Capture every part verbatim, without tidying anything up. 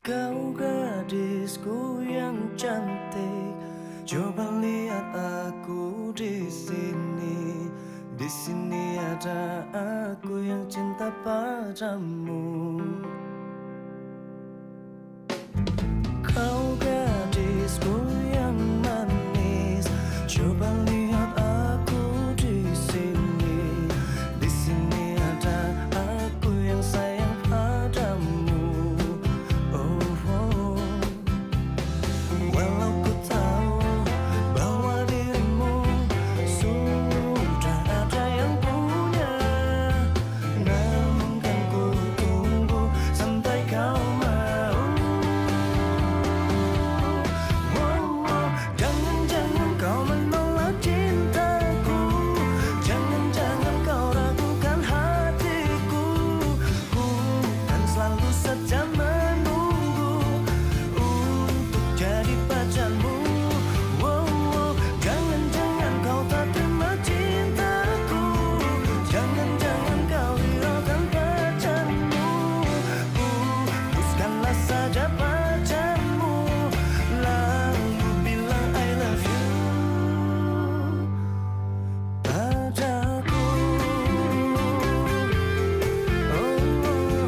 Kau gadisku yang cantik, coba lihat aku di sini. Di sini ada aku yang cinta padamu. Kau gadisku yang manis, coba lihat aku di sini. Di sini ada aku yang sayang padamu. Walau ku tahu bahwa dirimu sudah ada yang punya, namun kan ku tunggu sampai kau mau. Oh, oh, jangan-jangan kau menolak cintaku, jangan-jangan kau ragukan hatiku. Ku kan selalu saja menunggu untuk jadi pacarmu. Wow, wow. Jangan-jangan kau tak terima cintaku, jangan-jangan kau hiraukan pacarmu. Uh, Hapuskanlah saja pacarmu, lalu bilang I love you padaku. Oh, oh,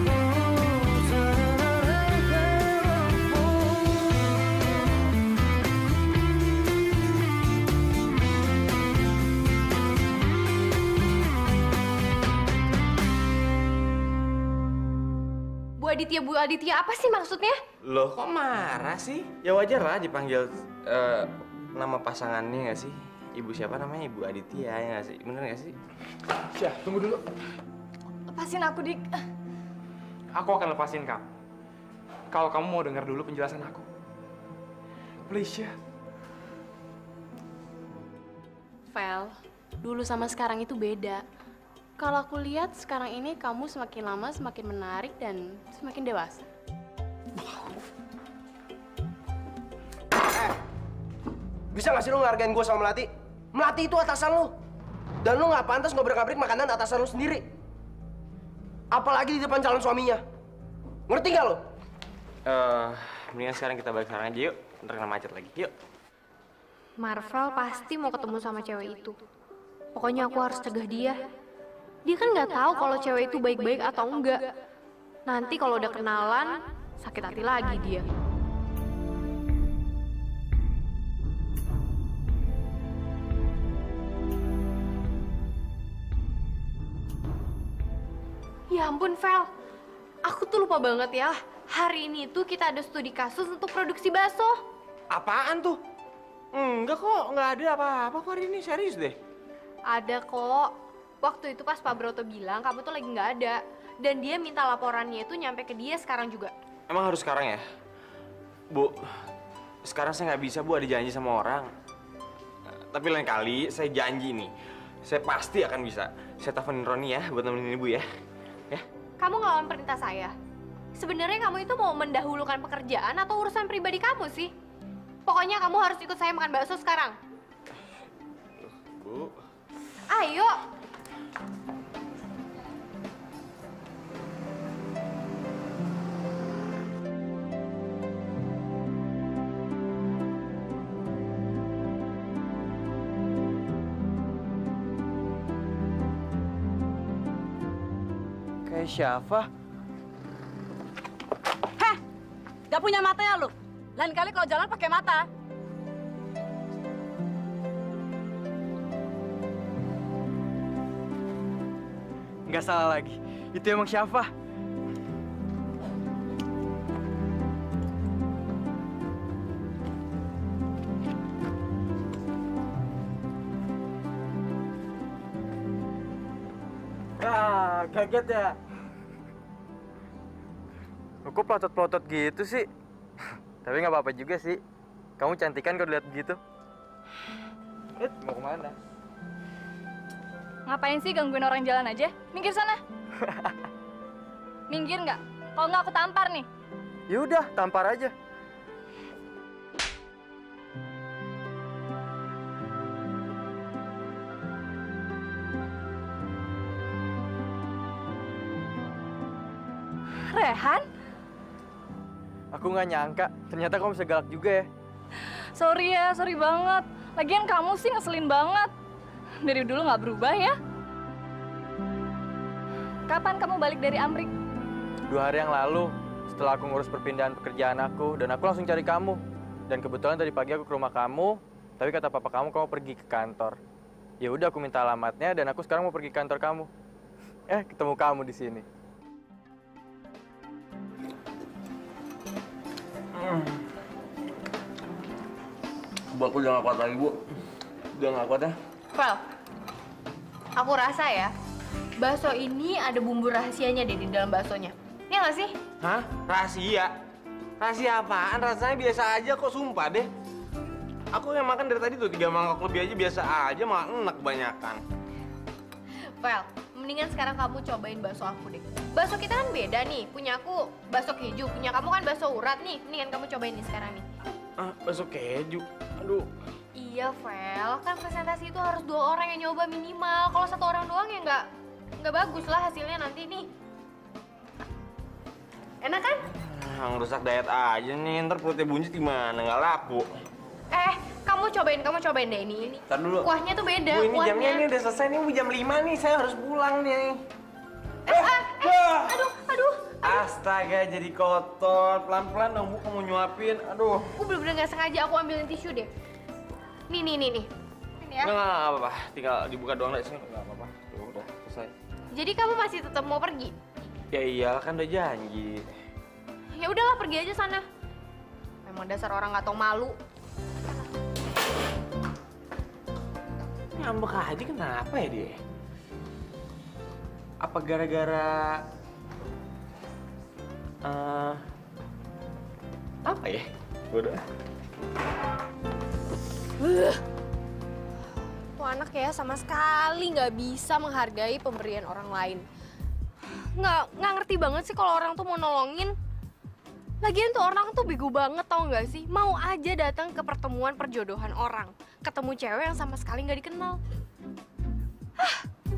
Bu Aditya, Bu Aditya, apa sih maksudnya? Loh, kok marah sih? Ya wajar lah dipanggil eh, nama pasangannya nggak sih? Ibu siapa namanya? Ibu Aditya ya nggak sih? Bener nggak sih? Syah, tunggu dulu. Lepasin aku, Dik. Aku akan lepasin kamu. Kalau kamu mau dengar dulu penjelasan aku. Please, Syah. Vel, dulu sama sekarang itu beda. Kalau aku lihat sekarang ini kamu semakin lama semakin menarik dan semakin dewasa. Bisa gak sih lu ngehargain gue sama Melati? Melati itu atasan lu. Dan lu gak pantas ngobrak-ngabrik makanan atasan lu sendiri. Apalagi di depan calon suaminya. Ngerti gak lu? Eh, mendingan sekarang kita balik sekarang aja yuk. Ntar kena macet lagi. Yuk. Marvel pasti mau ketemu sama cewek itu. Pokoknya aku harus cegah dia. Dia kan nggak tahu kalau cewek itu baik-baik atau enggak. Nanti kalau udah kenalan, sakit hati lagi dia. Ya ampun, Vel. Aku tuh lupa banget ya. Hari ini tuh kita ada studi kasus untuk produksi bakso. Apaan tuh? Enggak kok, nggak ada apa-apa kok hari ini. Serius deh. Ada kok. Waktu itu pas Pak Broto bilang kamu tuh lagi nggak ada. Dan dia minta laporannya itu nyampe ke dia sekarang juga. Emang harus sekarang ya? Bu, sekarang saya nggak bisa, Bu. Ada janji sama orang. Tapi lain kali saya janji nih. Saya pasti akan bisa. Saya teleponin Roni ya buat nemenin Ibu ya. Ya. Kamu ngelawan perintah saya. Sebenarnya kamu itu mau mendahulukan pekerjaan atau urusan pribadi kamu sih? Pokoknya kamu harus ikut saya makan bakso sekarang. Bu. Ayo. Kayak siapa? Heh, gak punya mata ya lu? Lain kali kalau jalan pakai mata. Nggak salah lagi. Itu emang siapa? Ah, kaget ya. Kok pelotot-pelotot gitu sih? Tapi nggak apa-apa juga sih. Kamu cantikan kalau dilihat begitu. Eh, mau kemana? Ngapain sih gangguin orang jalan aja? Minggir sana. Minggir nggak? Kalau nggak aku tampar nih. Yaudah, tampar aja. Rehan? Aku nggak nyangka, ternyata kamu bisa galak juga ya. Sorry ya, sorry banget. Lagian kamu sih ngeselin banget. Dari dulu nggak berubah ya. Kapan kamu balik dari Amrik? Dua hari yang lalu, setelah aku ngurus perpindahan pekerjaan aku, dan aku langsung cari kamu. Dan kebetulan tadi pagi aku ke rumah kamu, tapi kata papa kamu kamu pergi ke kantor. Ya udah, aku minta alamatnya dan aku sekarang mau pergi ke kantor kamu. Eh, ketemu kamu di sini. Hmm. Bu, aku udah gak kuat lagi, Bu. Udah gak kuat ya. Val, aku rasa ya, bakso ini ada bumbu rahasianya deh di dalam baksonya. Iya nggak sih? Hah? Rahasia? Rahasia apaan? Rasanya biasa aja kok, sumpah deh. Aku yang makan dari tadi tuh, tiga mangkok lebih aja biasa aja, malah enak kebanyakan. Val, mendingan sekarang kamu cobain bakso aku deh. Bakso kita kan beda nih, punya aku bakso keju, punya kamu kan bakso urat nih. Mendingan kamu cobain nih sekarang nih. Ah, bakso keju? Aduh. Iya, Vel, kan presentasi itu harus dua orang yang nyoba minimal. Kalau satu orang doang ya nggak nggak bagus lah hasilnya nanti nih. Enak kan? Ah, ngerusak diet aja nih, ntar perutnya buncit gimana? Nggak laku. Eh, kamu cobain, kamu cobain deh ini. ini. Ntar dulu. Kuahnya tuh beda, Bu, ini kuahnya. jamnya ini udah selesai, ini jam lima nih, saya harus pulang nih. Eh, ah, eh, aduh, aduh. Astaga, jadi kotor. Pelan-pelan dong, Bu, kamu nyuapin. Aduh. Aku bener-bener nggak sengaja aku ambilin tisu deh. Nih, nih, nih, nih. Ini ya. Nggak, nggak, nggak apa-apa. Tinggal dibuka doang dari sini. Nggak apa-apa. Tuh, udah selesai. Jadi kamu masih tetap mau pergi? Ya iyalah, kan udah janji. Ya udahlah, pergi aja sana. Memang dasar orang nggak tahu malu. Ngambek aja, kenapa ya dia? Apa gara-gara... Uh, apa ya? Udah. Uh. Tuh anak ya sama sekali nggak bisa menghargai pemberian orang lain. Nggak nggak ngerti banget sih kalau orang tuh mau nolongin. Lagian tuh orang tuh bego banget, tau nggak sih? Mau aja datang ke pertemuan perjodohan orang, ketemu cewek yang sama sekali nggak dikenal. Hah.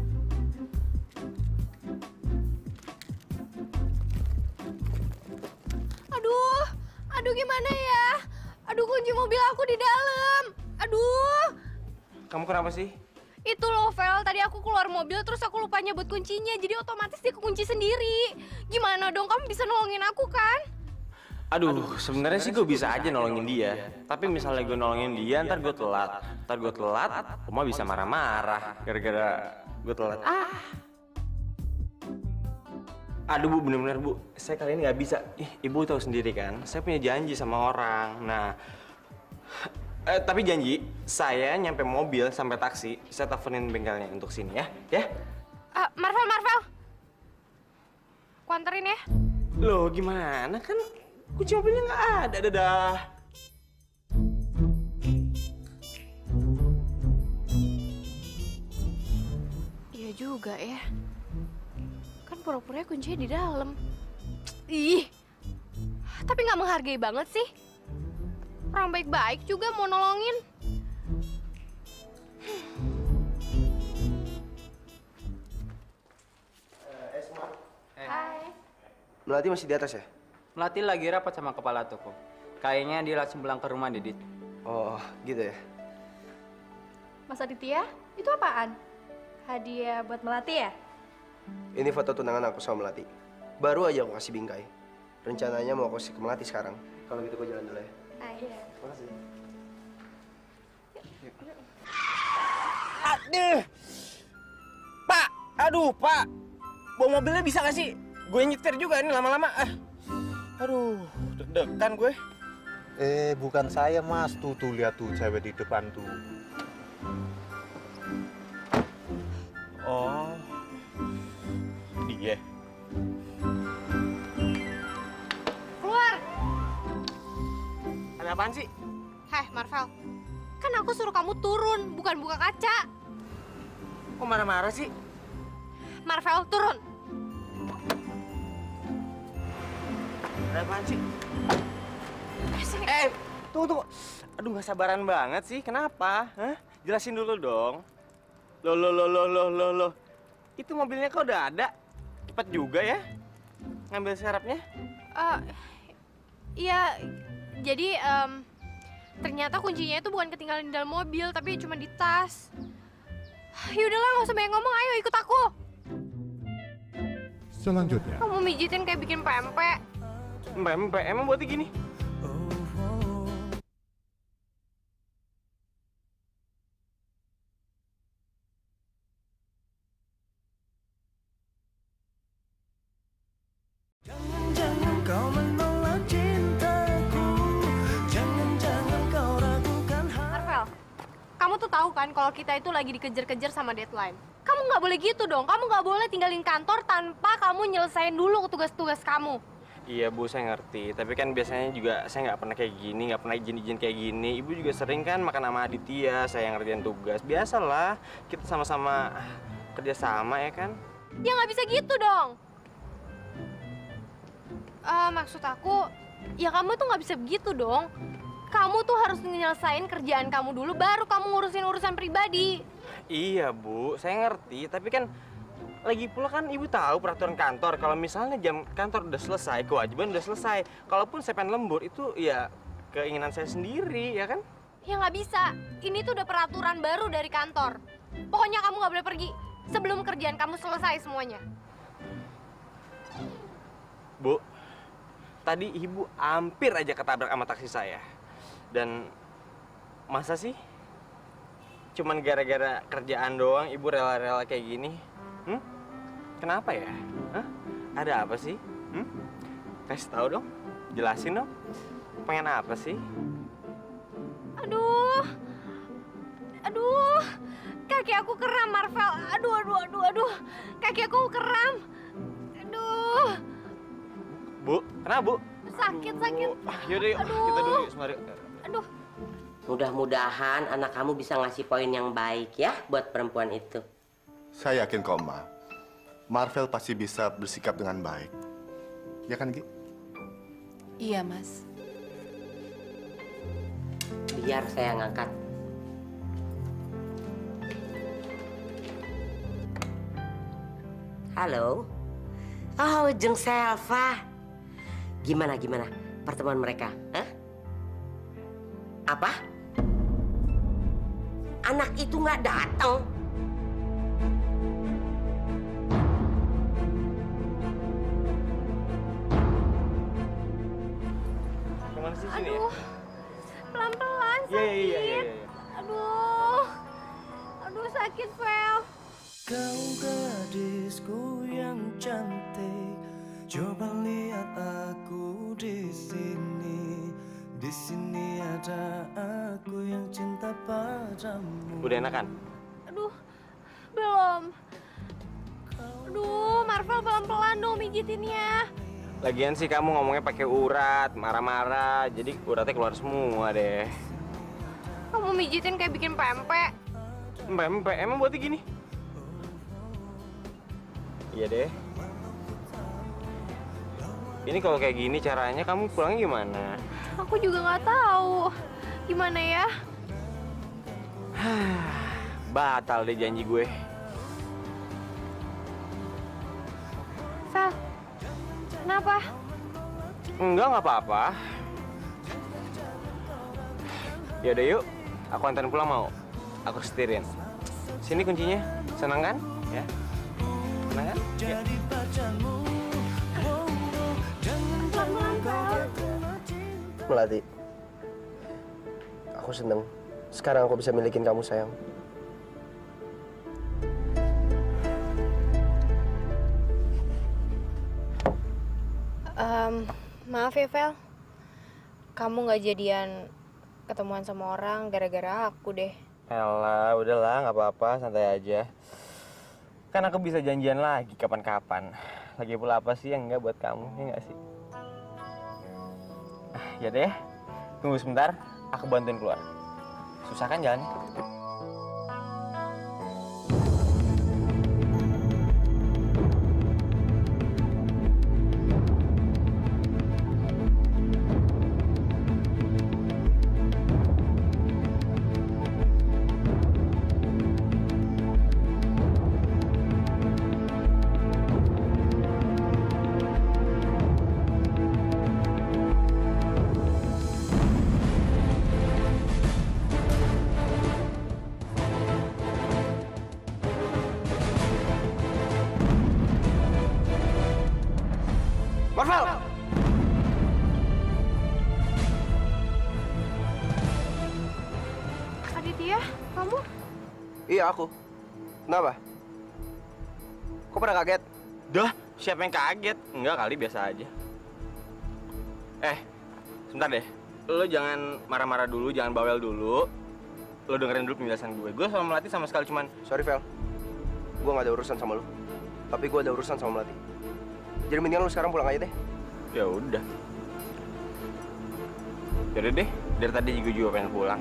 Aduh, aduh gimana ya? Aduh kunci mobil aku di dalam. Aduh. Kamu kenapa sih? Itu loh, Vel. Tadi aku keluar mobil terus aku lupa nyebut kuncinya. Jadi otomatis dia kekunci sendiri. Gimana dong? Kamu bisa nolongin aku kan? Aduh, Aduh sebenarnya sih gue bisa aja nolongin dia. dia. Tapi misalnya gue nolongin dia, ntar gue telat. Ntar gue telat, Oma bisa marah-marah. Gara-gara gue telat. Ah. Aduh, Bu, bener-bener, Bu. Saya kali ini nggak bisa. Ih, Ibu tahu sendiri kan, saya punya janji sama orang. Nah, eh, tapi janji, saya nyampe mobil sampai taksi, saya teleponin bengkelnya untuk sini ya. Ya? Uh, Marvel, Marvel. Kuanterin ya. Loh, gimana? Kan kunci mobilnya nggak ada, dadah. Iya juga ya. Kan pura-puranya kuncinya di dalam. Ih, tapi nggak menghargai banget sih. Orang baik-baik juga mau nolongin. Hai. Melati masih di atas ya? Melati lagi rapat sama kepala toko. Kayaknya dia langsung pulang ke rumah, Didit. Oh, gitu ya? Mas Aditya, itu apaan? Hadiah buat Melati ya? Ini foto tunangan aku sama Melati. Baru aja aku kasih bingkai. Rencananya mau aku kasih ke Melati sekarang. Kalau gitu gue jalan dulu ya. Iya. Makasih. Aduh, Pak, aduh Pak, bawa mobilnya bisa nggak sih? Gue nyetir juga ini lama-lama. Ah. Aduh, deg-degan gue. Eh, bukan saya, Mas. Tuh, tuh, lihat tuh cewek di depan tuh. Oh, dia. Keluar. Ada apaan sih? Heh, Marvel. Kan aku suruh kamu turun, bukan buka kaca. Kok marah-marah sih? Marvel, turun. Ada apaan sih? Eh, sini. Eh, tunggu, tunggu. Aduh, nggak sabaran banget sih. Kenapa? Hah? Jelasin dulu dong. Loh, loh, loh, loh, loh, loh, loh. Itu mobilnya kok udah ada? Cepet juga ya? Ngambil serapnya? Uh, Iya, jadi em, ternyata kuncinya itu bukan ketinggalan di dalam mobil, tapi cuma di tas. Yaudahlah, nggak usah banyak ngomong, ayo ikut aku. Selanjutnya, Kamu mijitin kayak bikin pempek. Pempek, emang buatnya gini? Jangan kau menolak cintaku. Jangan-jangan kau ragukan hati. Marvel, kamu tuh tahu kan kalau kita itu lagi dikejar-kejar sama deadline. Kamu nggak boleh gitu dong. Kamu nggak boleh tinggalin kantor tanpa kamu nyelesain dulu tugas-tugas kamu. Iya Bu, saya ngerti. Tapi kan biasanya juga saya nggak pernah kayak gini, nggak pernah izin-izin kayak gini. Ibu juga sering kan makan sama Aditya, saya yang ngerjain tugas. Biasalah, kita sama-sama kerja sama ya kan? Ya nggak bisa gitu dong. Eh, maksud aku, ya kamu tuh nggak bisa begitu dong. Kamu tuh harus nyelesain kerjaan kamu dulu, baru kamu ngurusin urusan pribadi. Iya Bu, saya ngerti. Tapi kan lagi pula kan Ibu tahu peraturan kantor. Kalau misalnya jam kantor udah selesai, kewajiban udah selesai. Kalaupun saya pengen lembur, itu ya keinginan saya sendiri, ya kan? Ya nggak bisa. Ini tuh udah peraturan baru dari kantor. Pokoknya kamu nggak boleh pergi sebelum kerjaan kamu selesai semuanya. Bu, tadi Ibu hampir aja ketabrak sama taksi saya. Dan masa sih? Cuman gara-gara kerjaan doang Ibu rela-rela kayak gini? Hmm? Kenapa ya? Hah? Ada apa sih? Hmm? Kasih tahu dong, jelasin dong. Pengen apa sih? Aduh, aduh, kaki aku kram, Marvel. Aduh, aduh, aduh, aduh, kaki aku kram. Aduh, Bu, kenapa Bu? sakit, sakit. Ah, yaudah yuk, Aduh. kita dulu yuk, semari. Aduh, Mudah-mudahan anak kamu bisa ngasih poin yang baik ya buat perempuan itu. Saya yakin kok, Ma. Marvel pasti bisa bersikap dengan baik. Ya kan, Gi? Iya, Mas. Biar saya ngangkat. Halo. Oh, Jeng Selva. Gimana, gimana pertemuan mereka? Hah? Apa? Anak itu nggak datang. Kemana sih sini ya? aduh, pelan-pelan Iya, sakit. iya, iya, iya, iya. Aduh, aduh sakit, Vel. Kau gadisku yang cantik, coba lihat aku di sini. Di sini ada aku yang cinta padamu. Udah enakan? Aduh, belum. Aduh, Marvel pelan-pelan dong mijitinnya. Lagian sih kamu ngomongnya pakai urat, marah-marah, jadi uratnya keluar semua deh. Kamu mijitin kayak bikin pempek. Pempek, emang buatnya gini? Iya deh. Ini kalau kayak gini caranya kamu pulangnya gimana? Aku juga nggak tahu. Gimana ya? Batal deh janji gue. Vel, kenapa? Enggak, nggak apa-apa. Yaudah yuk, aku anterin pulang mau. Aku setirin. Sini kuncinya. Senang kan? Ya. Senang kan? Ya. Jadi pacarmu. Oh, oh, jangan jangan kau terkena cinta. Melati, aku seneng. Sekarang aku bisa milikin kamu, sayang. Um, maaf ya, Vel. Kamu nggak jadian ketemuan sama orang gara-gara aku deh. Elah, udahlah, nggak apa-apa, santai aja. Kan aku bisa janjian lagi kapan-kapan. Lagi pula apa sih yang enggak buat kamu, ya nggak sih? Ah, ya deh, tunggu sebentar, aku bantuin keluar. Susah kan jalannya? Marvel! Aditya, kamu? Iya, aku. Kenapa? Kok pada kaget? Dah, siapa yang kaget? Enggak kali, biasa aja. Eh, sebentar deh. Lo jangan marah-marah dulu, jangan bawel dulu. Lo dengerin dulu penjelasan gue. Gue sama Melati sama sekali cuman... Sorry, Vel. Gue gak ada urusan sama lo. Tapi gue ada urusan sama Melati. Jadi mendingan lo sekarang pulang aja deh. Ya udah. Yaudah deh, dari tadi gue juga pengen pulang.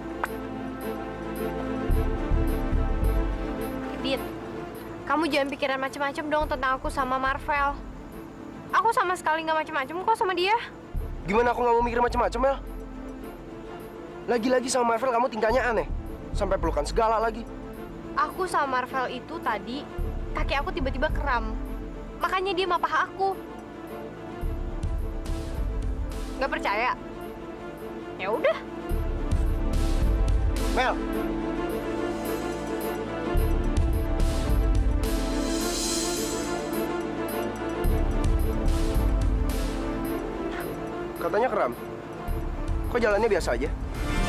Dit, kamu jangan pikiran macam-macam dong tentang aku sama Marvel. Aku sama sekali nggak macam-macam kok sama dia. Gimana aku nggak mau mikir macam-macam, Mel? Lagi-lagi sama Marvel kamu tingkahnya aneh. Sampai pelukan segala lagi. Aku sama Marvel itu tadi, kaki aku tiba-tiba kram. Makanya dia mapah aku. Nggak percaya? Ya udah. Mel! Katanya kram. Kok jalannya biasa aja?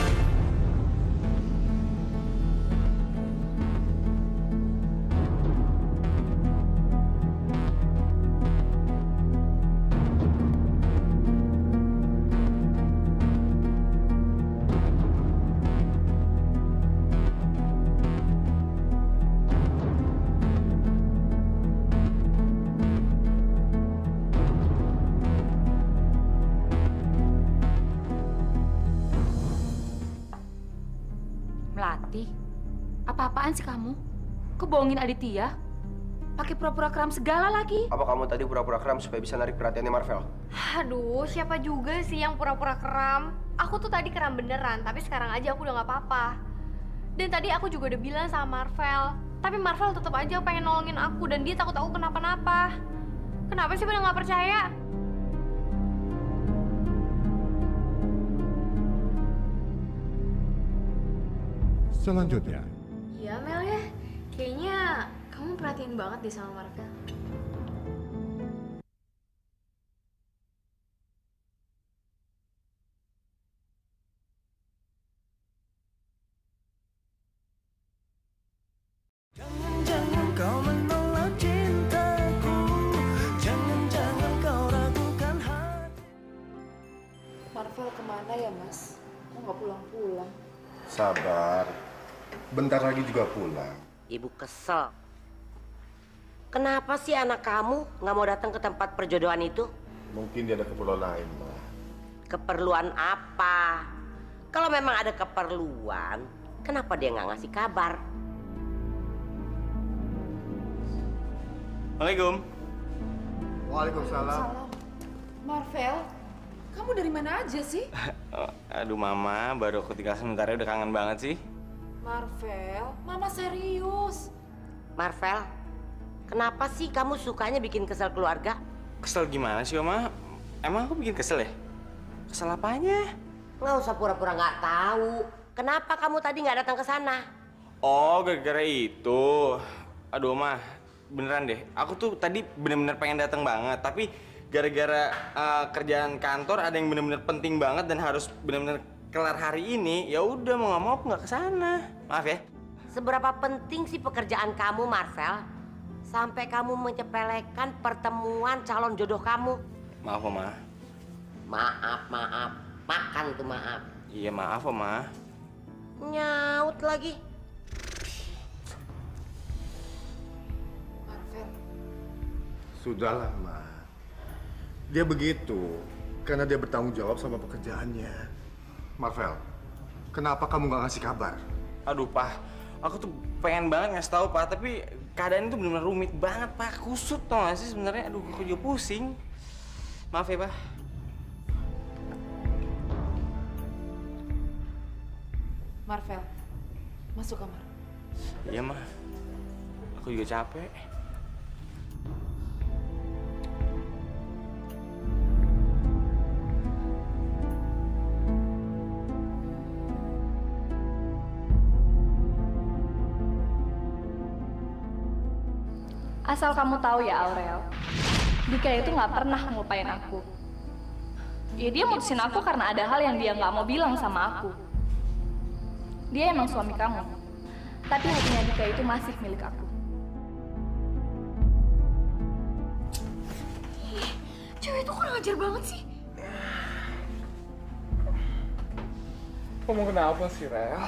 Melati, apa-apaan sih kamu? Kebohongin Aditya? Pakai pura-pura kram segala lagi. Apa kamu tadi pura-pura kram supaya bisa narik perhatiannya Marvel? Aduh, siapa juga sih yang pura-pura kram? Aku tuh tadi kram beneran, tapi sekarang aja aku udah nggak apa-apa. Dan tadi aku juga udah bilang sama Marvel, tapi Marvel tetap aja pengen nolongin aku dan dia takut aku kenapa-napa. Kenapa sih pada nggak percaya? Selanjutnya, Iya Mel ya, kayaknya kamu perhatiin banget deh sama Marvel. Jangan kau menolak cintaku, jangan-jangan kau ragukan hati. Marvel kemana ya, Mas? Kok nggak pulang-pulang? sabar. Bentar lagi juga pulang. Ibu kesel. Kenapa sih anak kamu nggak mau datang ke tempat perjodohan itu? Mungkin dia ada keperluan lain, Ma. Keperluan apa? Kalau memang ada keperluan, kenapa dia nggak ngasih kabar? Waalaikum. Waalaikumsalam. Marvel, kamu dari mana aja sih? Oh, aduh Mama, baru aku tinggal sebentar udah kangen banget sih. Marvel, Mama serius. Marvel, kenapa sih kamu sukanya bikin kesel keluarga? Kesel gimana sih Oma? Emang aku bikin kesel ya? Kesel apanya? Nggak usah pura-pura nggak tahu. Kenapa kamu tadi nggak datang ke sana? Oh, gara-gara itu. Aduh Oma, beneran deh. Aku tuh tadi bener-bener pengen datang banget, tapi gara-gara uh, kerjaan kantor ada yang bener-bener penting banget dan harus bener-bener kelar hari ini. Ya udah mau nggak mau aku nggak kesana. Maaf ya. Seberapa penting sih pekerjaan kamu, Marvel? Sampai kamu menyepelekan pertemuan calon jodoh kamu. Maaf Oma. Maaf, maaf. Makan tuh maaf. Iya maaf Oma. Nyaut lagi. Marvel, Sudahlah, Ma. Dia begitu karena dia bertanggung jawab sama pekerjaannya. Marvel, kenapa kamu nggak ngasih kabar? Aduh Pak, aku tuh pengen banget ngasih tahu Pak, tapi keadaan itu benar-benar rumit banget Pak. Kusut tau gak sih sebenarnya. Aduh, aku juga pusing. Maaf ya Pak. Marvel, masuk kamar. Iya mah, aku juga capek. Asal kamu tahu ya Aurel, Dika itu nggak pernah ngelupain aku. Ya dia mutusin aku karena ada hal yang dia nggak mau bilang sama aku. Dia emang suami kamu, tapi hatinya Dika itu masih milik aku. Ih, cewek itu kurang ajar banget sih. Kamu kenapa sih, Rel?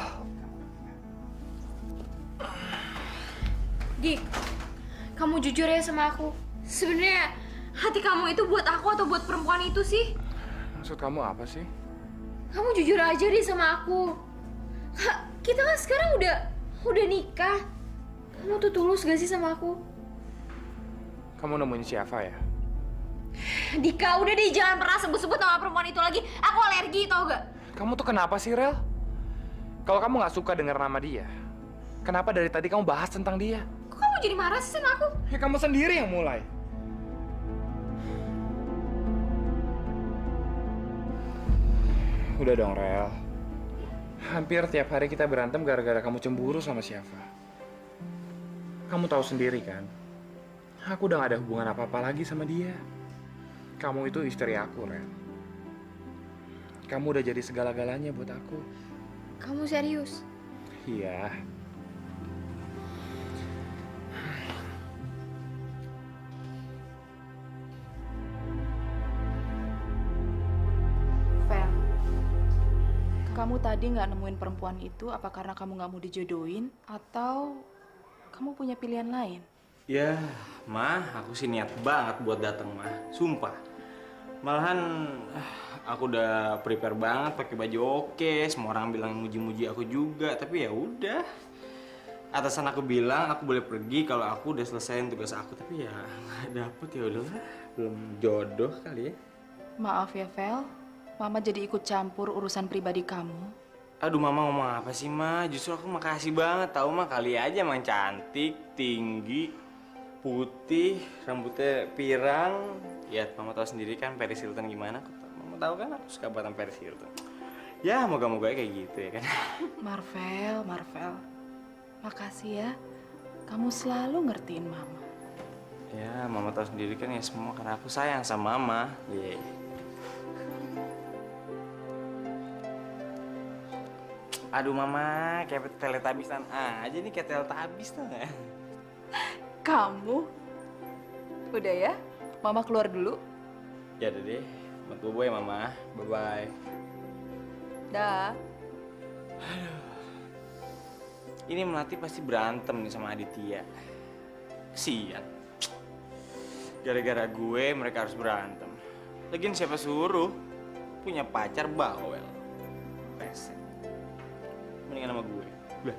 Dik, kamu jujur ya sama aku. Sebenarnya hati kamu itu buat aku atau buat perempuan itu sih? Maksud kamu apa sih? Kamu jujur aja deh sama aku. Ha, kita kan sekarang udah udah nikah. Kamu tuh tulus gak sih sama aku? Kamu nemuin siapa ya? Dika, udah deh jangan pernah sebut-sebut nama perempuan itu lagi. Aku alergi tau gak? Kamu tuh kenapa sih, Rel? Kalau kamu nggak suka dengar nama dia, kenapa dari tadi kamu bahas tentang dia? Kok kamu jadi marah sih sama aku? Ya kamu sendiri yang mulai. Udah dong, Rel. Hampir tiap hari kita berantem gara-gara kamu cemburu sama Syafa. Kamu tahu sendiri kan? Aku udah gak ada hubungan apa-apa lagi sama dia. Kamu itu istri aku, Rel. Kamu udah jadi segala-galanya buat aku. Kamu serius? Iya. Fel, kamu tadi nggak nemuin perempuan itu apa karena kamu nggak mau dijodohin atau kamu punya pilihan lain? Ya, Mah, aku sih niat banget buat datang, Mah. Sumpah. Malahan aku udah prepare banget pakai baju oke, semua orang bilang muji-muji aku juga, tapi ya udah. Atasan aku bilang aku boleh pergi kalau aku udah selesaiin tugas aku, tapi ya nggak dapet, ya udahlah, belum jodoh kali ya. Maaf ya, Fel. Mama jadi ikut campur urusan pribadi kamu. Aduh, Mama ngomong apa sih, Ma? Justru aku makasih banget, tahu mah kali aja emang cantik, tinggi, putih, rambutnya pirang. Ya, Mama tahu sendiri kan Paris Hilton gimana. Mama tahu kan aku suka banget sama Paris Hilton. Ya, moga-moga kayak gitu ya kan. Marvel, Marvel. Makasih ya. Kamu selalu ngertiin Mama. Ya, Mama tahu sendiri kan ya semua karena aku sayang sama Mama. Ye. Aduh, Mama, kayak teletabisan aja nih, kayak teletabis tuh nggak? Kamu? Udah ya? Mama keluar dulu. Ya udah deh, buat bobo ya, Mama. Bye-bye. Dah. Ini Melati pasti berantem nih sama Aditya. Kesian. Gara-gara gue mereka harus berantem. Lagian siapa suruh punya pacar bawel. Pesek. Mendingan sama gue. Udah.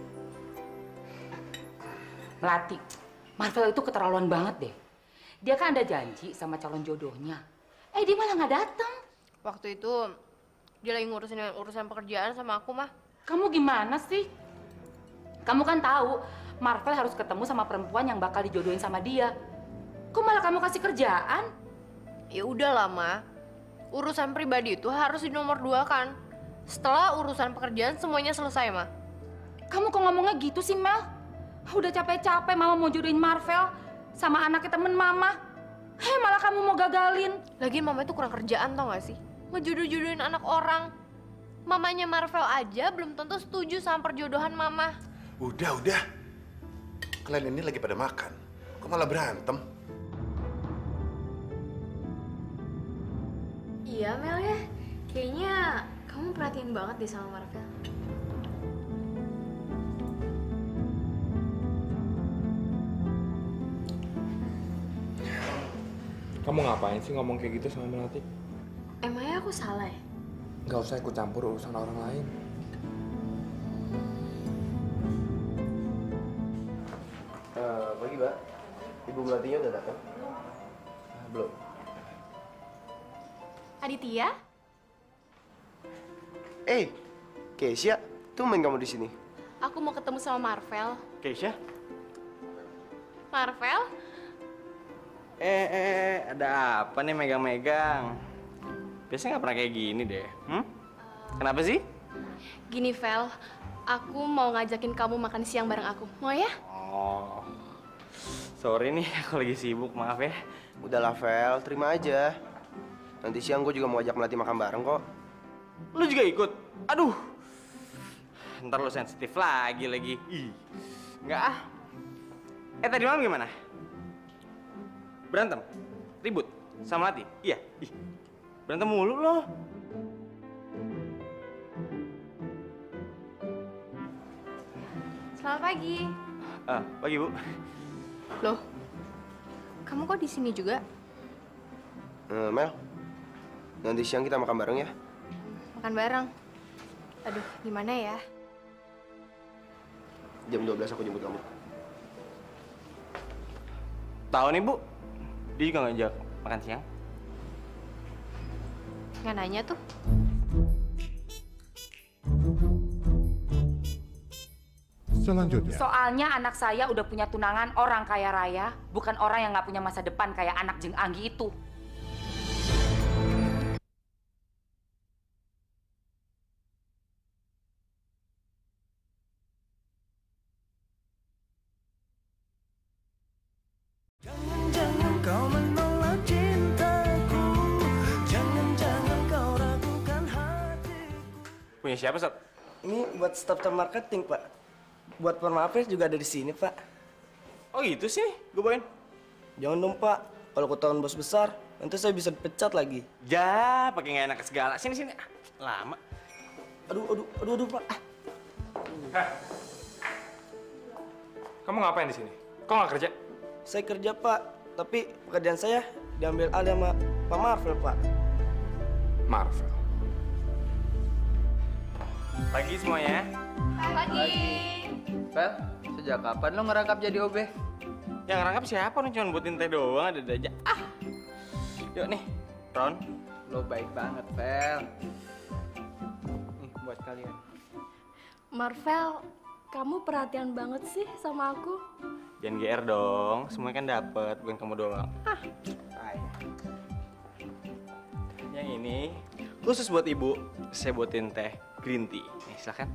Melati, Marvel itu keterlaluan banget deh. Dia kan ada janji sama calon jodohnya. Eh, dia malah nggak datang. Waktu itu dia lagi ngurusin urusan pekerjaan sama aku, Mah. Kamu gimana sih? Kamu kan tahu Marvel harus ketemu sama perempuan yang bakal dijodohin sama dia. Kok malah kamu kasih kerjaan? Ya udahlah, Ma. Urusan pribadi itu harus dinomor dua kan. Setelah urusan pekerjaan semuanya selesai, Ma. Kamu kok ngomongnya gitu sih, Mel? Udah capek-capek Mama mau jodohin Marvel sama anaknya temen Mama. Heh, malah kamu mau gagalin. Lagian Mama itu kurang kerjaan, tau gak sih? Ngejodoh-jodohin anak orang. Mamanya Marvel aja belum tentu setuju sama perjodohan Mama. Udah, udah. Kalian ini lagi pada makan. Kok malah berantem? Iya, Mel ya. Kayaknya kamu perhatiin banget deh sama Marvel. Kamu ngapain sih ngomong kayak gitu sama Melati? Emangnya aku salah ya? Gak usah ikut campur urusan orang lain. Uh, pagi, Mbak. Ibu Melatinya udah datang? Ah, belum. Aditya? Eh, Keisha, tumben kamu di sini. Aku mau ketemu sama Marvel. Keisha? Marvel? Eh, eh, ada apa nih megang-megang? Biasanya nggak pernah kayak gini deh. Hmm? Kenapa sih? Gini, Vel. Aku mau ngajakin kamu makan siang bareng aku. Mau ya? Oh, sorry nih, aku lagi sibuk, maaf ya. Udahlah, Vel, terima aja. Nanti siang gue juga mau ajak Melati makan bareng kok. Lu juga ikut? Aduh. Ntar lu sensitif lagi lagi. Ih. Enggak ah. Eh tadi malam gimana? Berantem? Ribut? Sama Melati? Iya. Ih. Berantem mulu loh. Selamat pagi. Ah, pagi Bu. Loh, kamu kok di sini juga? Eh, Mel, nanti siang kita makan bareng ya. Makan bareng. Aduh, gimana ya? Jam dua belas aku jemput kamu. Tahu nih Bu, dia juga ngajak makan siang. Nggak nanya tuh. Selanjutnya. Soalnya anak saya udah punya tunangan orang kaya raya, bukan orang yang nggak punya masa depan kayak anak Jeng Anggi itu. Jangan kau menolak cintaku, jangan-jangan kau ragukan hatiku. Punya siapa, Sat? Ini buat staf marketing, Pak. Buat permafres juga ada di sini, Pak. Oh gitu sih, gue bawain. Jangan dong, Pak. Kalau ketahuan bos besar, nanti saya bisa dipecat lagi. Ya, pakai nggak enak segala. Sini sini. Ah, lama. Aduh, aduh, aduh, aduh, Pak. Ah. Hah? Kamu ngapain di sini? Kok nggak kerja? Saya kerja, Pak. Tapi pekerjaan saya diambil alih sama Pak Marvel, Pak. Marvel. Pagi semuanya. Pagi. Vel, sejak kapan lo ngerangkap jadi O B? Yang ngerangkap siapa nih? Cuma buatin teh doang, ada aja. Ah. Yuk nih, Ron. Lo baik banget, Vel. Nih, buat kalian. Marvel, kamu perhatian banget sih sama aku. Jangan G R dong, semuanya kan dapet, bukan kamu doang. Ah. Yang ini khusus buat ibu, saya buatin teh green tea. Nih, silakan.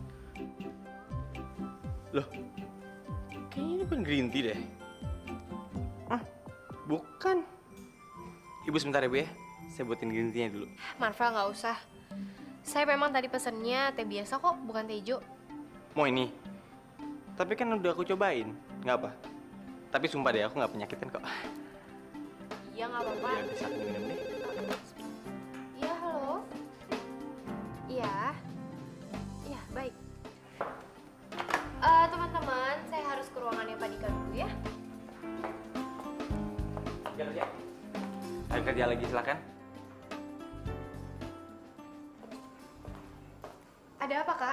Loh, kayaknya ini bukan green tea deh. Hah? Bukan. Ibu sebentar ya, Bu ya. Saya buatin green tea-nya dulu. Marvel nggak usah. Saya memang tadi pesennya teh biasa kok, bukan teh hijau. Mau ini? Tapi kan udah aku cobain, nggak apa. Tapi sumpah deh, aku nggak penyakitan kok. Iya nggak apa-apa. Ya, bisa aku minum deh. Iya, halo. Iya. Iya, baik. Eh, teman-teman, saya harus ke ruangannya Pak Dika dulu ya. Kerja, kerja. Ayo kerja lagi, silakan. Ada apa, Kak?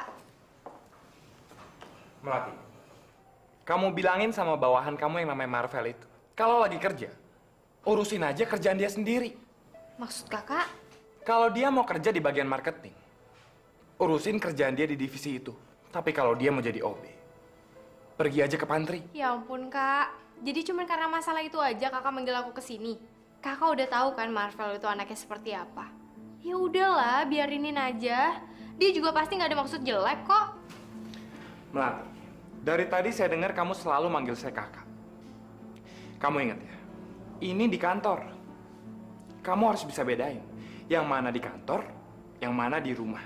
Melati, kamu bilangin sama bawahan kamu yang namanya Marvel itu, kalau lagi kerja, urusin aja kerjaan dia sendiri. Maksud Kakak? Kalau dia mau kerja di bagian marketing, urusin kerjaan dia di divisi itu. Tapi kalau dia mau jadi O B, pergi aja ke pantry. Ya ampun, Kak. Jadi cuma karena masalah itu aja Kakak manggil aku ke sini. Kakak udah tahu kan Marvel itu anaknya seperti apa. Ya udahlah, biarinin aja. Dia juga pasti nggak ada maksud jelek kok. Melati, dari tadi saya dengar kamu selalu manggil saya kakak. Kamu ingat ya, ini di kantor. Kamu harus bisa bedain yang mana di kantor, yang mana di rumah.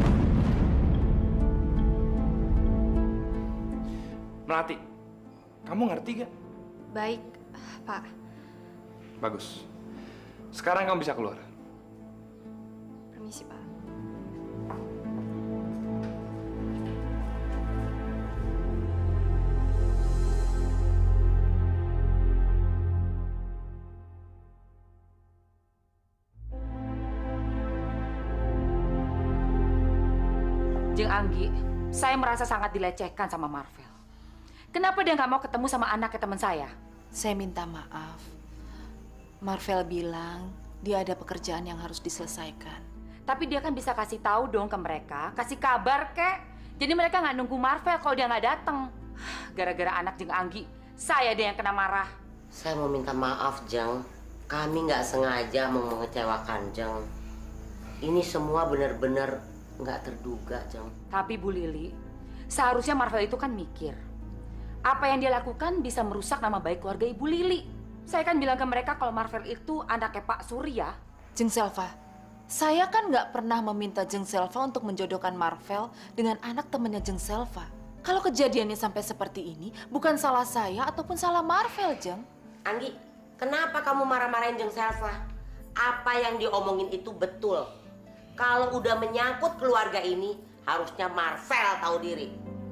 Melati, kamu ngerti gak? Baik, Pak. Bagus. Sekarang kamu bisa keluar. Permisi, Pak. Jeng Anggi, saya merasa sangat dilecehkan sama Marvel. Kenapa dia nggak mau ketemu sama anaknya teman saya? Saya minta maaf. Marvel bilang dia ada pekerjaan yang harus diselesaikan. Tapi dia kan bisa kasih tahu dong ke mereka, kasih kabar kek. Jadi mereka nggak nunggu Marvel kalau dia nggak datang. Gara-gara anak Jeng Anggi, saya deh yang kena marah. Saya mau minta maaf, Jeng. Kami nggak sengaja mau mengecewakan, Jeng. Ini semua benar-benar nggak terduga, Jeng. Tapi Bu Lili, seharusnya Marvel itu kan mikir. Apa yang dia lakukan bisa merusak nama baik keluarga Ibu Lili. Saya kan bilang ke mereka kalau Marvel itu anaknya Pak Surya. Jeng Selva, saya kan nggak pernah meminta Jeng Selva untuk menjodohkan Marvel dengan anak temannya Jeng Selva. Kalau kejadiannya sampai seperti ini, bukan salah saya ataupun salah Marvel, Jeng. Anggi, kenapa kamu marah-marahin Jeng Selva? Apa yang diomongin itu betul. Kalau udah menyangkut keluarga ini, harusnya Marvel tahu diri.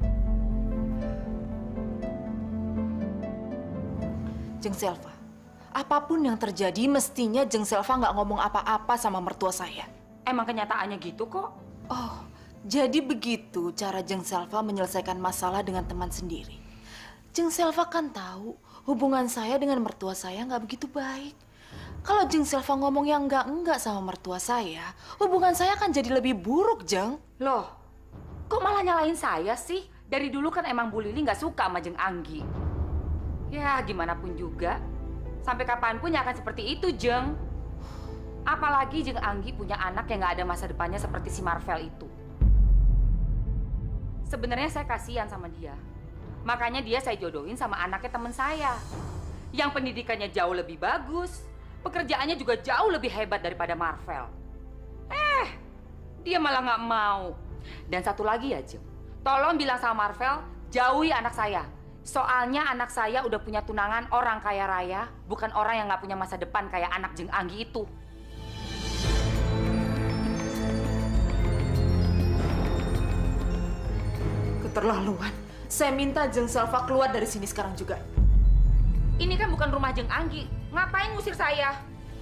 Jeng Selva, apapun yang terjadi, mestinya Jeng Selva nggak ngomong apa-apa sama mertua saya. Emang kenyataannya gitu kok. Oh, jadi begitu cara Jeng Selva menyelesaikan masalah dengan teman sendiri. Jeng Selva kan tahu hubungan saya dengan mertua saya nggak begitu baik. Kalau Jeng Selva ngomong yang enggak-enggak sama mertua saya, hubungan saya akan jadi lebih buruk, Jeng. Loh, kok malah nyalain saya sih? Dari dulu kan emang Bu Lili nggak suka sama Jeng Anggi. Ya, gimana pun juga. Sampai kapanpun ya akan seperti itu, Jeng. Apalagi Jeng Anggi punya anak yang nggak ada masa depannya seperti si Marvel itu. Sebenarnya saya kasihan sama dia. Makanya dia saya jodohin sama anaknya teman saya. Yang pendidikannya jauh lebih bagus. Pekerjaannya juga jauh lebih hebat daripada Marvel. Eh, dia malah nggak mau. Dan satu lagi ya, Jeng. Tolong bilang sama Marvel, jauhi anak saya. Soalnya anak saya udah punya tunangan orang kaya raya, bukan orang yang nggak punya masa depan kayak anak Jeng Anggi itu. Keterlaluan. Saya minta Jeng Selva keluar dari sini sekarang juga. Ini kan bukan rumah Jeng Anggi. Ngapain ngusir saya?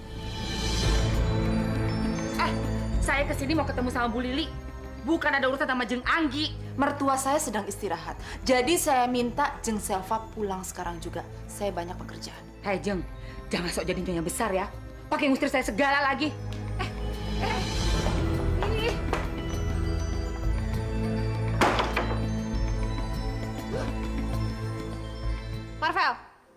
Eh, saya kesini mau ketemu sama Bu Lili. Bukan ada urusan sama Jeng Anggi. Mertua saya sedang istirahat. Jadi saya minta Jeng Selva pulang sekarang juga. Saya banyak pekerjaan. Hei Jeng, jangan sok jadi nyonya besar ya. Pakai ngusir saya segala lagi. Eh, eh, ini. Marvel,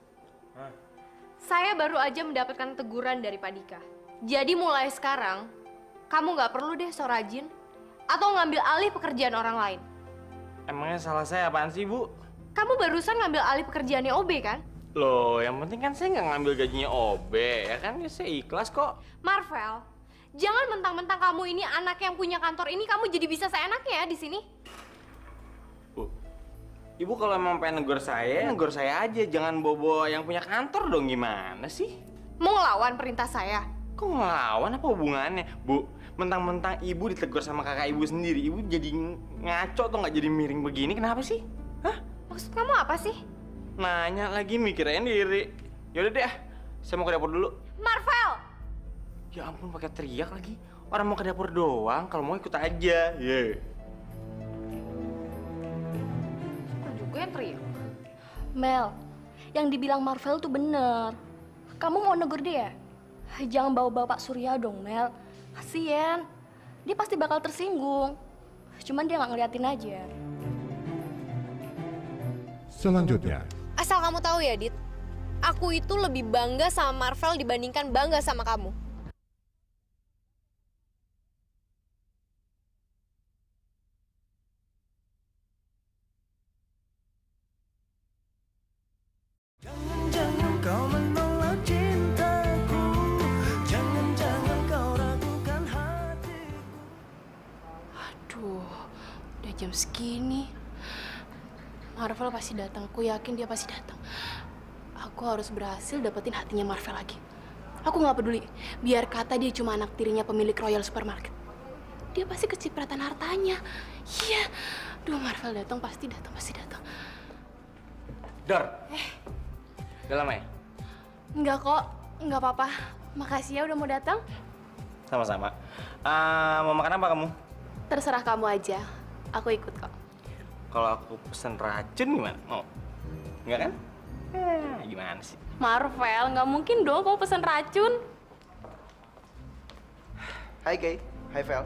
saya baru aja mendapatkan teguran dari Pak Dika. Jadi mulai sekarang, kamu nggak perlu deh so rajin atau ngambil alih pekerjaan orang lain. Emangnya salah saya apaan sih, Bu? Kamu barusan ngambil alih pekerjaannya O B kan? Loh, yang penting kan saya nggak ngambil gajinya O B, ya kan? Ya saya ikhlas kok. Marvel, jangan mentang-mentang kamu ini anak yang punya kantor ini, kamu jadi bisa seenaknya ya di sini. Bu, Ibu kalau emang pengen negur saya, negur saya aja. Jangan bobo yang punya kantor dong, gimana sih? Mau ngelawan perintah saya? Kok ngelawan, apa hubungannya? Bu, mentang-mentang ibu ditegur sama kakak ibu sendiri, ibu jadi ngaco atau nggak jadi miring begini, kenapa sih? Hah? Maksud kamu apa sih? Nanya lagi, mikirin diri. Yaudah deh, saya mau ke dapur dulu. Marvel! Ya ampun, pakai teriak lagi. Orang mau ke dapur doang, kalau mau ikut aja. Ye. Juga yang teriak. Mel, yang dibilang Marvel tuh bener. Kamu mau negur dia? Jangan bawa-bawa Pak Surya dong, Mel. Kasian. Dia pasti bakal tersinggung. Cuman dia nggak ngeliatin aja. Selanjutnya, Asal kamu tahu ya, Dit. Aku itu lebih bangga sama Marvel dibandingkan bangga sama kamu. Jangan kau menolak cintaku, jangan-jangan kau ragukan hatiku. Aduh, udah jam segini. Marvel pasti datang, aku yakin dia pasti datang. Aku harus berhasil dapetin hatinya Marvel lagi. Aku nggak peduli, biar kata dia cuma anak tirinya pemilik Royal Supermarket. Dia pasti kecipratan hartanya. Iya, duh Marvel datang pasti datang pasti datang. Dor. Eh. Udah lama ya? Enggak kok, enggak apa-apa. Makasih ya udah mau datang. Sama-sama. Uh, mau makan apa kamu? Terserah kamu aja, aku ikut kok. Kalau aku pesen racun gimana? Mau? Enggak kan? Eh, gimana sih? Marvel, nggak mungkin dong kamu pesen racun. Hai Kay, hai Vel.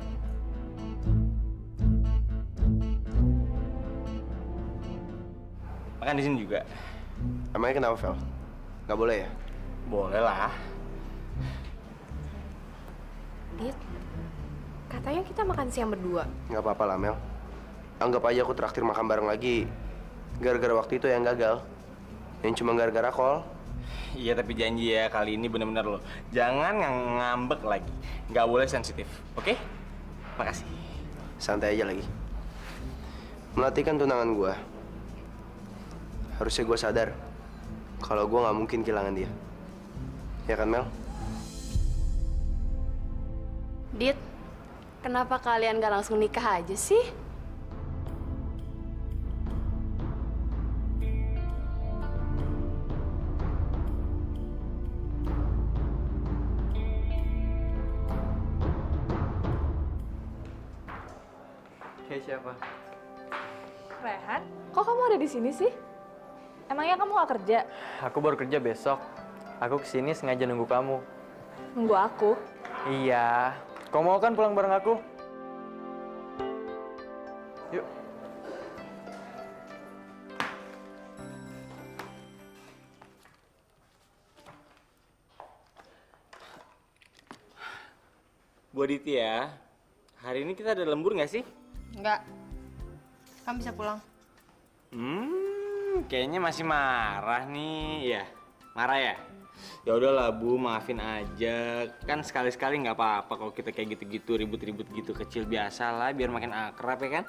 Makan di sini juga. Emangnya kenapa Vel? Nggak boleh ya? Boleh lah. Dit, katanya kita makan siang berdua. Nggak apa-apa lah Mel. Anggap aja aku traktir makan bareng lagi. Gara-gara waktu itu yang gagal. Yang cuma gara-gara call. Iya, tapi janji ya kali ini bener-bener lo jangan ng ngambek lagi. Nggak boleh sensitif, oke? Makasih. Santai aja lagi. Melati kan tunangan gue. Harusnya gue sadar kalau gue nggak mungkin kehilangan dia. Ya kan, Mel? Dit, kenapa kalian gak langsung nikah aja sih? Hei, siapa? Rehan, kok kamu ada di sini sih? Emangnya kamu gak kerja? Aku baru kerja besok. Aku kesini sengaja nunggu kamu. Nunggu aku? Iya. Kau mau kan pulang bareng aku? Yuk. Bu Aditya, hari ini kita ada lembur nggak sih? Enggak. Kamu bisa pulang. Hmm, kayaknya masih marah nih, ya. Marah ya? Ya udahlah Bu, maafin aja. Kan sekali-sekali nggak apa-apa kalau kita kayak gitu-gitu, ribut-ribut gitu, kecil biasa lah, biar makin akrab ya kan?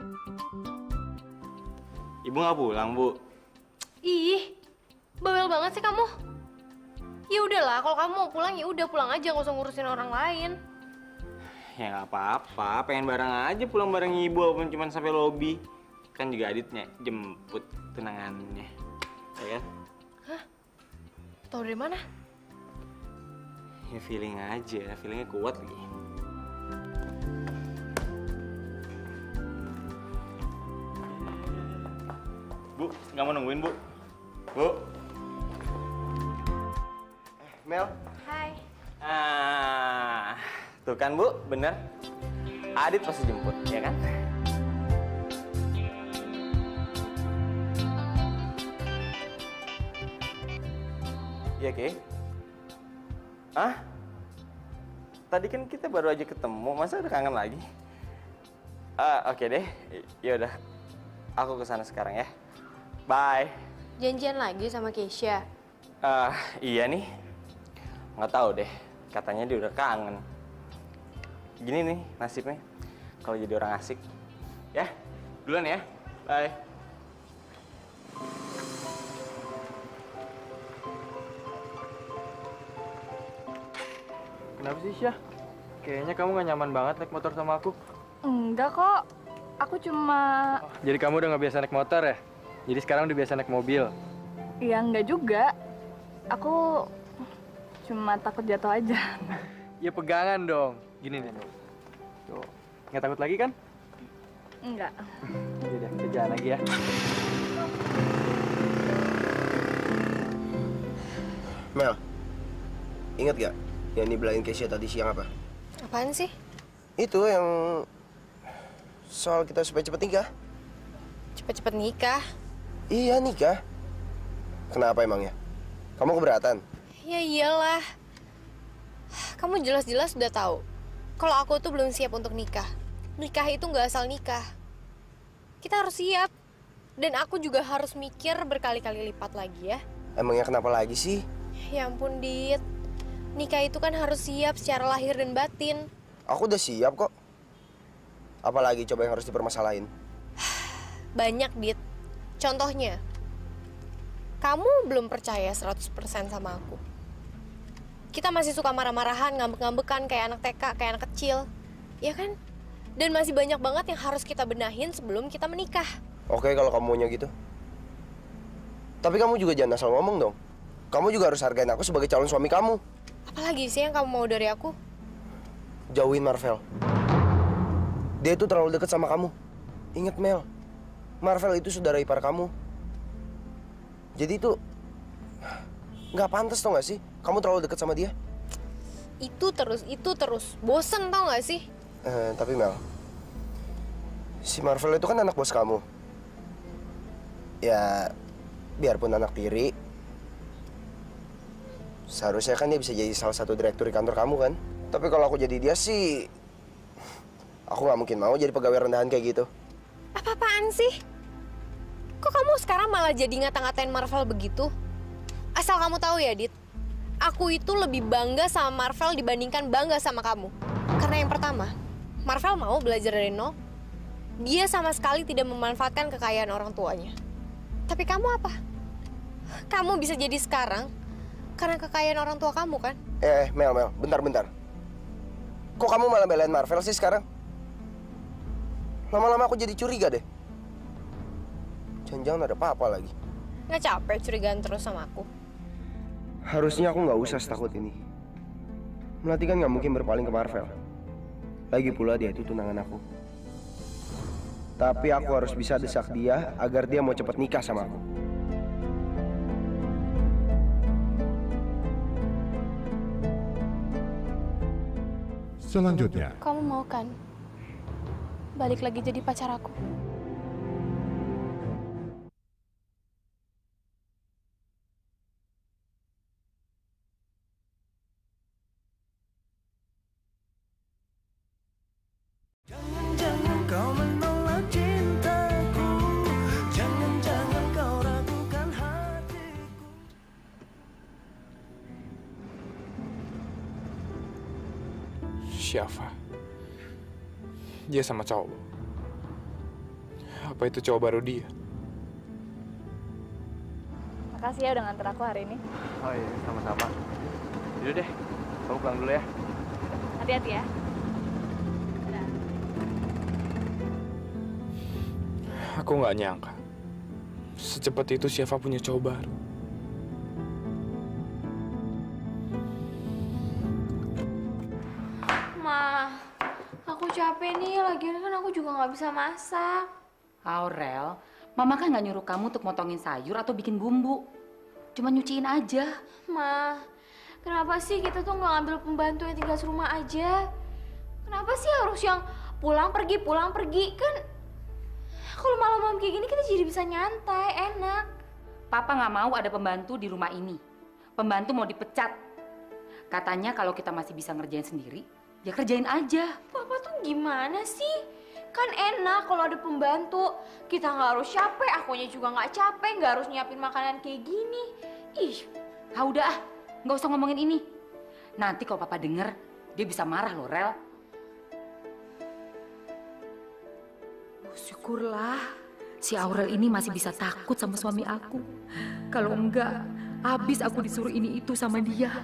Ibu nggak pulang Bu? Ih, bawel banget sih kamu. Ya udahlah, kalau kamu mau pulang ya udah pulang aja, nggak usah ngurusin orang lain. Ya nggak apa-apa, pengen bareng aja pulang bareng ibu walaupun cuma sampai lobi. Kan juga Aditnya jemput tunangannya, ya kan? Hah? Tahu dari mana? Ya feeling aja, feelingnya kuat lagi. Bu, nggak mau nungguin Bu? Bu? Eh, Mel. Hai. Ah, tuh kan Bu, bener. Adit pasti jemput, ya kan? Iya, Kay? Ah? Tadi kan kita baru aja ketemu, masa udah kangen lagi? Ah, oke deh. Ya udah, aku kesana sekarang ya. Bye. Janjian lagi sama Keisha. Ah, iya nih. Nggak tahu deh. Katanya dia udah kangen. Gini nih nasibnya. Kalau jadi orang asik. Ya, duluan ya. Bye. Kenapa sih, Syah? Kayaknya kamu gak nyaman banget naik motor sama aku. Enggak kok. Aku cuma... Jadi kamu udah gak biasa naik motor ya? Jadi sekarang udah biasa naik mobil? Ya enggak juga. Aku cuma takut jatuh aja. Ya pegangan dong. Gini nih. Tuh. Nggak takut lagi kan? Enggak. Udah, kita jalan lagi ya. Mel, ingat gak yang dibelain Keisha tadi siang apa? Apaan sih? Itu yang soal kita supaya cepet nikah. Cepet-cepet nikah? Iya, nikah. Kenapa emangnya? Kamu keberatan? Ya iyalah. Kamu jelas-jelas udah tahu kalau aku tuh belum siap untuk nikah. Nikah itu nggak asal nikah. Kita harus siap. Dan aku juga harus mikir berkali-kali lipat lagi ya. Emangnya kenapa lagi sih? Ya ampun, Dit. Nikah itu kan harus siap secara lahir dan batin. Aku udah siap kok. Apalagi coba yang harus dipermasalahin? Banyak, Dit. Contohnya, kamu belum percaya seratus persen sama aku. Kita masih suka marah-marahan, ngambek-ngambekan kayak anak T K, kayak anak kecil. Ya kan? Dan masih banyak banget yang harus kita benahin sebelum kita menikah. Oke kalau kamu maunya gitu. Tapi kamu juga jangan asal ngomong dong. Kamu juga harus hargain aku sebagai calon suami kamu. Apalagi sih yang kamu mau dari aku? Jauhin Marvel. Dia itu terlalu dekat sama kamu. Ingat Mel, Marvel itu saudara ipar kamu. Jadi itu nggak pantas tau nggak sih? Kamu terlalu dekat sama dia. Itu terus, itu terus. Bosen tau nggak sih? Eh, tapi Mel, si Marvel itu kan anak bos kamu. Ya, biarpun anak tiri, seharusnya kan dia bisa jadi salah satu direktur di kantor kamu kan? Tapi kalau aku jadi dia sih, aku nggak mungkin mau jadi pegawai rendahan kayak gitu. Apa-apaan sih? Kok kamu sekarang malah jadi ngata-ngatain Marvel begitu? Asal kamu tahu ya, Dit. Aku itu lebih bangga sama Marvel dibandingkan bangga sama kamu. Karena yang pertama, Marvel mau belajar dari nol. Dia sama sekali tidak memanfaatkan kekayaan orang tuanya. Tapi kamu apa? Kamu bisa jadi sekarang karena kekayaan orang tua kamu, kan? Eh, eh, Mel, Mel, bentar-bentar. Kok kamu malah belain Marvel sih sekarang? Lama-lama aku jadi curiga deh. Jangan-jangan ada apa-apa lagi. Nggak capek curigaan terus sama aku? Harusnya aku nggak usah setakut ini. Melati kan nggak mungkin berpaling ke Marvel. Lagi pula dia itu tunangan aku. Tapi aku harus bisa desak dia agar dia mau cepat nikah sama aku. Selanjutnya, Kamu mau kan balik lagi jadi pacar aku? Jangan kau menolak cintaku, jangan-jangan kau ragukan hatiku. Syafa. Dia sama cowok. Apa itu cowok baru dia? Makasih ya udah nganter aku hari ini. Oh iya, sama-sama. Yaudah deh, kamu pulang dulu ya. Hati-hati ya. Aku nggak nyangka. Secepat itu Syafa punya cowok baru. Ma, aku capek nih. Lagian kan aku juga nggak bisa masak. Aurel, Mama kan nggak nyuruh kamu untuk motongin sayur atau bikin bumbu. Cuma nyuciin aja. Ma, kenapa sih kita tuh nggak ngambil pembantu yang tinggal serumah aja? Kenapa sih harus yang pulang pergi pulang pergi? Kan kalau malam-malam kayak gini kita jadi bisa nyantai, enak. Papa nggak mau ada pembantu di rumah ini. Pembantu mau dipecat. Katanya kalau kita masih bisa ngerjain sendiri, ya kerjain aja. Papa tuh gimana sih? Kan enak kalau ada pembantu. Kita nggak harus capek, akunya juga nggak capek, nggak harus nyiapin makanan kayak gini. Ih, ah udah ah, nggak usah ngomongin ini. Nanti kalau Papa denger, dia bisa marah loh, Rel. Oh, syukurlah, si Aurel ini masih bisa takut sama suami aku. Kalau enggak, habis aku disuruh ini itu sama dia.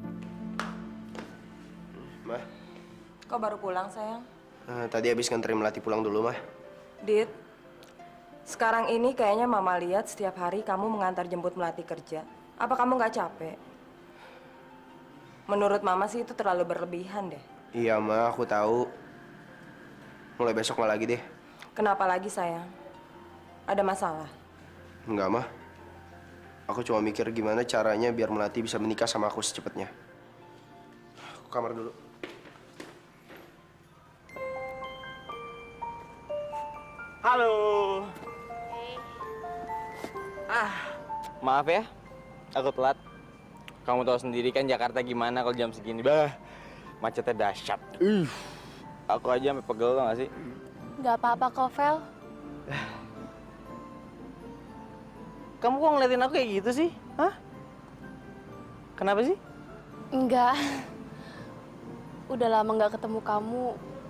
Mah, Kok baru pulang, sayang? eh, tadi habis nganterin Melati pulang dulu, Mah. Dit, sekarang ini kayaknya Mama lihat setiap hari kamu mengantar jemput Melati kerja. Apa kamu nggak capek? Menurut Mama sih itu terlalu berlebihan deh. Iya, Mah, aku tahu. Mulai besok nggak lagi deh. Kenapa lagi, sayang? Ada masalah? Enggak, Mah. Aku cuma mikir gimana caranya biar Melati bisa menikah sama aku secepatnya. Aku kamar dulu. Halo. Ah, maaf ya, aku telat. Kamu tahu sendiri kan Jakarta gimana kalau jam segini, bah, macetnya dahsyat. Uh, aku aja sampai pegel tau gak sih? nggak apa-apa kok, Vel. Kamu kok ngeliatin aku kayak gitu sih? Hah? Kenapa sih? Enggak. Udah lama nggak ketemu kamu.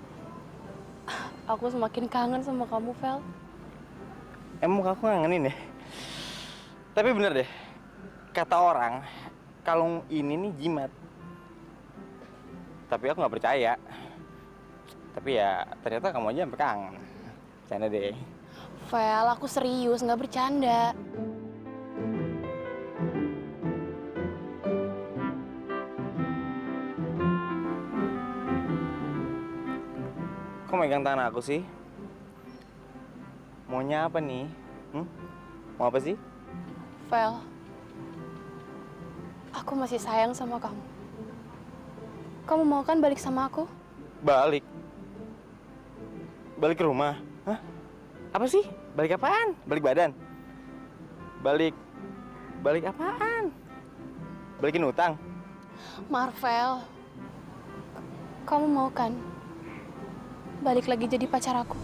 Aku semakin kangen sama kamu, Vel. Emang aku ngangenin ya? Tapi bener deh, kata orang, kalung ini nih jimat. Tapi aku nggak percaya. Tapi ya ternyata kamu aja sampai kangen. Bercanda deh. Vel, aku serius, nggak bercanda. Kok megang tangan aku sih? Maunya apa nih? Hmm? Mau apa sih? Vel, aku masih sayang sama kamu. Kamu mau kan balik sama aku? Balik? Balik ke rumah? Hah? Apa sih? Balik apaan? Balik badan? Balik... Balik apaan? Balikin utang? Marvel, kamu mau kan balik lagi jadi pacar aku?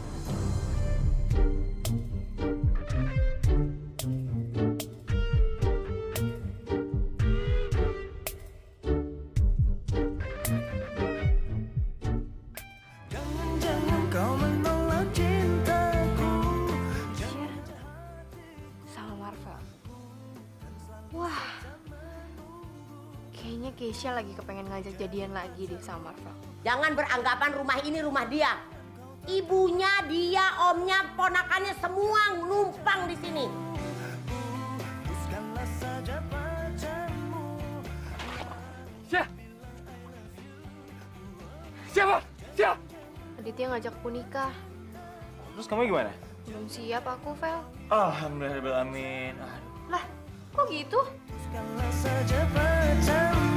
Keisha lagi kepengen ngajak jadian lagi deh sama Marvel. Jangan beranggapan rumah ini rumah dia. Ibunya, dia, omnya, ponakannya semua numpang di sini. Siapa? Siapa? Siapa? Aditya ngajak aku nikah. Terus kamu gimana? Belum siap aku, Vel. Alhamdulillah, amin. Lah, kok gitu? Segala saja padamu.